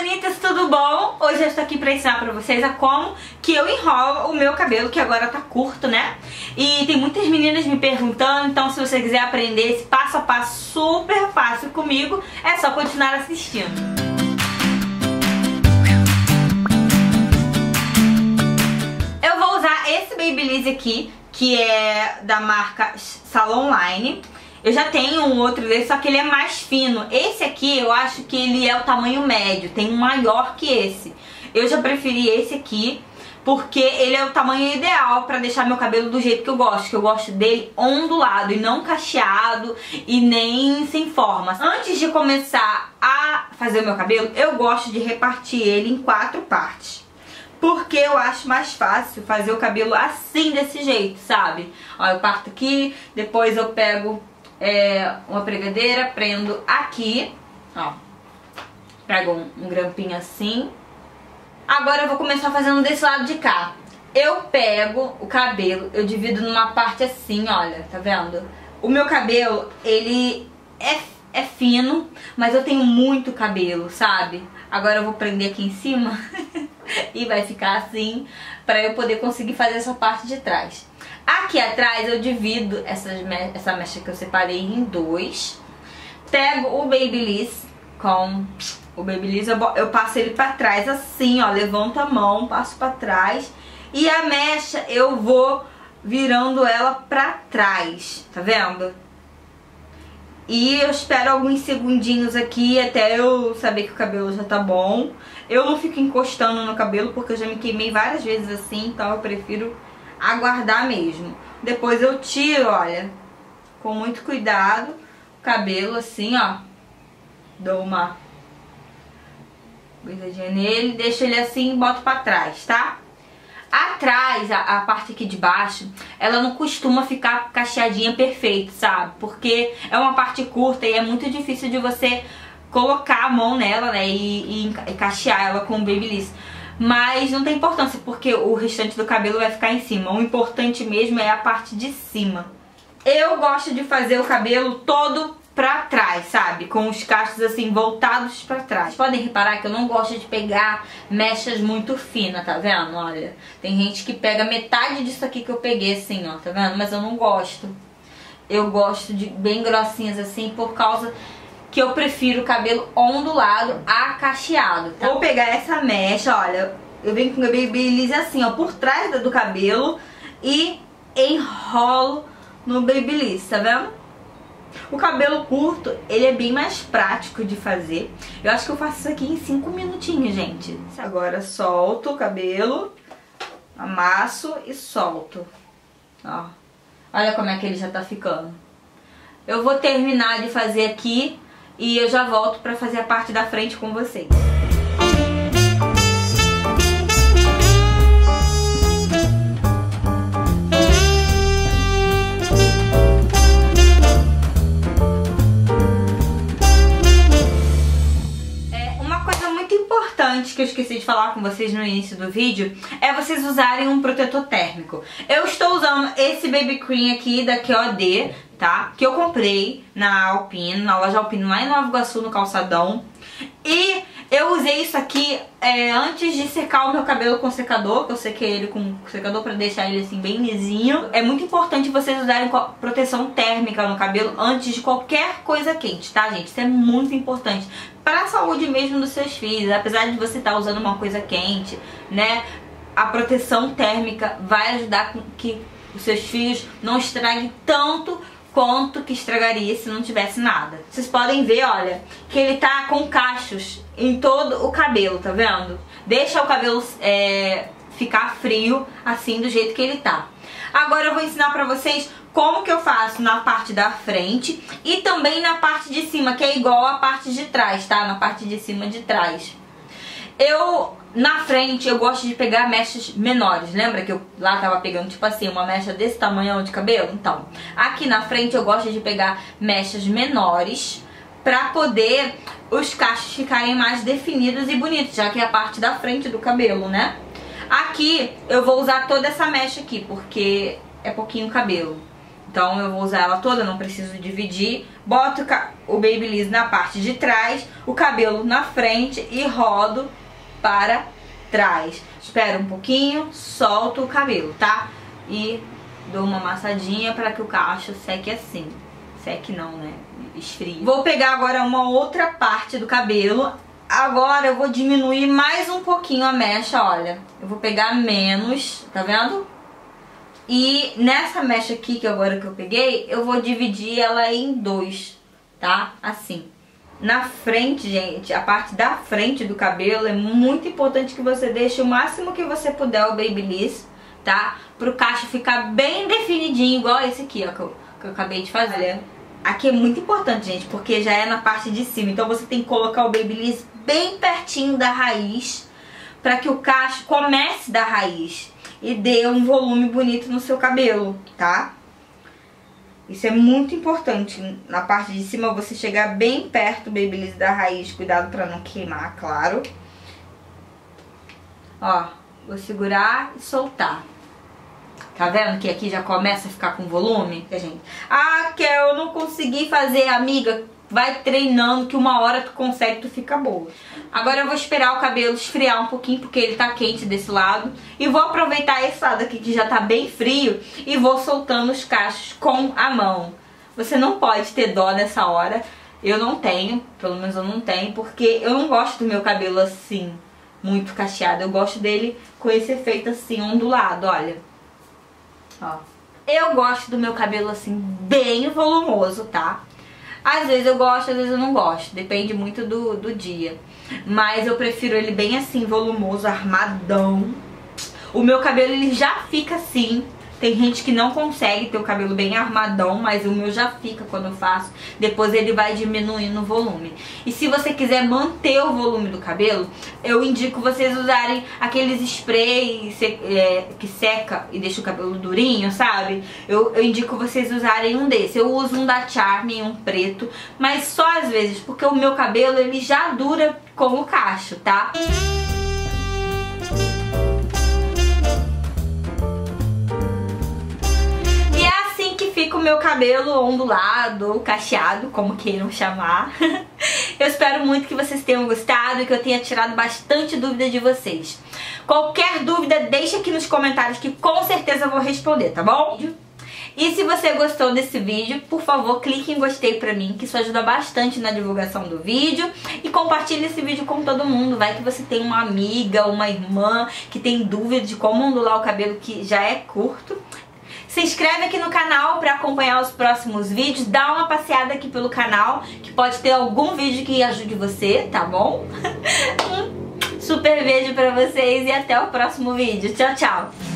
bonitas, tudo bom? Hoje eu estou aqui pra ensinar pra vocês a como que eu enrolo o meu cabelo, que agora tá curto, né? E tem muitas meninas me perguntando, então se você quiser aprender esse passo a passo super fácil comigo, é só continuar assistindo. Eu vou usar esse Babyliss aqui, que é da marca Salon Line. Eu já tenho um outro desse, só que ele é mais fino. Esse aqui eu acho que ele é o tamanho médio, tem um maior que esse. Eu já preferi esse aqui, porque ele é o tamanho ideal pra deixar meu cabelo do jeito que eu gosto dele ondulado e não cacheado e nem sem forma. Antes de começar a fazer o meu cabelo, eu gosto de repartir ele em 4 partes. Porque eu acho mais fácil fazer o cabelo assim, desse jeito, sabe? Ó, eu parto aqui, depois eu pego uma pregadeira, prendo aqui, ó, pego um grampinho assim. Agora eu vou começar fazendo desse lado de cá. Eu pego o cabelo, eu divido numa parte assim, olha, tá vendo? O meu cabelo, ele é fino, mas eu tenho muito cabelo, sabe? Agora eu vou prender aqui em cima e vai ficar assim, pra eu poder conseguir fazer essa parte de trás. Aqui atrás eu divido essa mecha que eu separei em 2. Pego o Babyliss, eu passo ele pra trás assim, ó, levanto a mão, passo pra trás. E a mecha eu vou virando ela pra trás, tá vendo? E eu espero alguns segundinhos aqui até eu saber que o cabelo já tá bom. Eu não fico encostando no cabelo porque eu já me queimei várias vezes assim, então eu prefiro aguardar mesmo. Depois eu tiro, olha, com muito cuidado, o cabelo assim, ó. Dou uma coisadinha nele, deixo ele assim e boto pra trás, tá? Atrás, a parte aqui de baixo, ela não costuma ficar cacheadinha perfeito, sabe? Porque é uma parte curta e é muito difícil de você colocar a mão nela, né? E cachear ela com o Babyliss. Mas não tem importância, porque o restante do cabelo vai ficar em cima. O importante mesmo é a parte de cima. Eu gosto de fazer o cabelo todo pra trás, sabe? Com os cachos assim, voltados pra trás. Vocês podem reparar que eu não gosto de pegar mechas muito finas, tá vendo? Olha, tem gente que pega metade disso aqui que eu peguei assim, ó, tá vendo? Mas eu não gosto. Eu gosto de bem grossinhas assim, por causa que eu prefiro o cabelo ondulado a cacheado, tá? Vou pegar essa mecha, olha, eu venho com o Babyliss assim, ó, por trás do cabelo e enrolo no Babyliss, tá vendo? O cabelo curto, ele é bem mais prático de fazer. Eu acho que eu faço isso aqui em 5 minutinhos, gente. Agora solto o cabelo, amasso e solto. Ó, olha como é que ele já tá ficando. Eu vou terminar de fazer aqui e eu já volto pra fazer a parte da frente com vocês. Que eu esqueci de falar com vocês no início do vídeo, é vocês usarem um protetor térmico. Eu estou usando esse Baby Cream aqui da QOD, tá? Que eu comprei na Alpine, na loja Alpine lá em Nova Iguaçu, no Calçadão. E eu usei isso aqui antes de secar o meu cabelo com secador, que eu sequei ele com secador pra deixar ele assim bem lisinho. É muito importante vocês usarem proteção térmica no cabelo antes de qualquer coisa quente, tá, gente? Isso é muito importante para a saúde mesmo dos seus filhos. Apesar de você estar usando uma coisa quente, né, a proteção térmica vai ajudar com que os seus filhos não estraguem tanto quanto que estragaria se não tivesse nada. Vocês podem ver, olha, que ele tá com cachos em todo o cabelo, tá vendo? Deixa o cabelo ficar frio assim do jeito que ele tá. Agora eu vou ensinar pra vocês como que eu faço na parte da frente e também na parte de cima, que é igual a parte de trás, tá? Na parte de cima de trás. Na frente, eu gosto de pegar mechas menores. Lembra que eu lá tava pegando, tipo assim, uma mecha desse tamanho de cabelo? Então, aqui na frente eu gosto de pegar mechas menores pra poder os cachos ficarem mais definidos e bonitos, já que é a parte da frente do cabelo, né? Aqui eu vou usar toda essa mecha aqui, porque é pouquinho cabelo. Então eu vou usar ela toda, não preciso dividir. Boto o Babyliss na parte de trás, o cabelo na frente e rodo para trás. Espero um pouquinho, solto o cabelo, tá? E dou uma amassadinha para que o cacho seque assim. Seque não, né? Esfrie. Vou pegar agora uma outra parte do cabelo. Agora eu vou diminuir mais um pouquinho a mecha, olha. Eu vou pegar menos, tá vendo? E nessa mecha aqui, que agora que eu peguei, eu vou dividir ela em dois, tá? Assim. Na frente, gente, a parte da frente do cabelo é muito importante que você deixe o máximo que você puder o Babyliss, tá? Pro cacho ficar bem definidinho, igual esse aqui, ó, que eu acabei de fazer. Aqui é muito importante, gente, porque já é na parte de cima. Então você tem que colocar o Babyliss bem pertinho da raiz, pra que o cacho comece da raiz e dê um volume bonito no seu cabelo, tá? Isso é muito importante. Na parte de cima você chegar bem perto do Babyliss da raiz. Cuidado pra não queimar, claro. Ó, vou segurar e soltar. Tá vendo que aqui já começa a ficar com volume? Gente, ah, Kel, eu não consegui fazer, amiga. Vai treinando que uma hora tu consegue, tu fica boa. Agora eu vou esperar o cabelo esfriar um pouquinho, porque ele tá quente desse lado. E vou aproveitar esse lado aqui que já tá bem frio e vou soltando os cachos com a mão. Você não pode ter dó nessa hora. Eu não tenho, pelo menos eu não tenho, porque eu não gosto do meu cabelo assim, muito cacheado. Eu gosto dele com esse efeito assim, ondulado, olha. Ó. Eu gosto do meu cabelo assim, bem volumoso, tá? Às vezes eu gosto, às vezes eu não gosto. Depende muito do dia. Mas eu prefiro ele bem assim, volumoso, armadão. O meu cabelo, ele já fica assim. Tem gente que não consegue ter o cabelo bem armadão, mas o meu já fica quando eu faço. Depois ele vai diminuindo o volume. E se você quiser manter o volume do cabelo, eu indico vocês usarem aqueles sprays que seca e deixa o cabelo durinho, sabe? Eu indico vocês usarem um desse. Eu uso um da Charme, um preto, mas só às vezes, porque o meu cabelo, ele já dura com o cacho, tá? Fica o meu cabelo ondulado ou cacheado, como queiram chamar. Eu espero muito que vocês tenham gostado e que eu tenha tirado bastante dúvida de vocês. Qualquer dúvida, deixa aqui nos comentários que com certeza eu vou responder, tá bom? E se você gostou desse vídeo, por favor, clique em gostei pra mim, que isso ajuda bastante na divulgação do vídeo. E compartilhe esse vídeo com todo mundo. Vai que você tem uma amiga, uma irmã que tem dúvida de como ondular o cabelo que já é curto. Se inscreve aqui no canal para acompanhar os próximos vídeos. Dá uma passeada aqui pelo canal, que pode ter algum vídeo que ajude você, tá bom? Um super beijo pra vocês e até o próximo vídeo. Tchau, tchau!